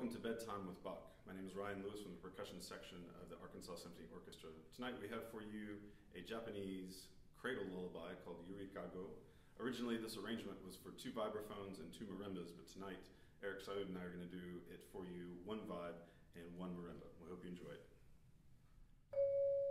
welcome to Bedtime with Bach. My name is Ryan Lewis from the percussion section of the Arkansas Symphony Orchestra. Tonight we have for you a Japanese cradle lullaby called Erick Saoud. Originally this arrangement was for 2 vibraphones and 2 marimbas, but tonight Erick Saoud and I are going to do it for you 1 vibe and 1 marimba. We hope you enjoy it.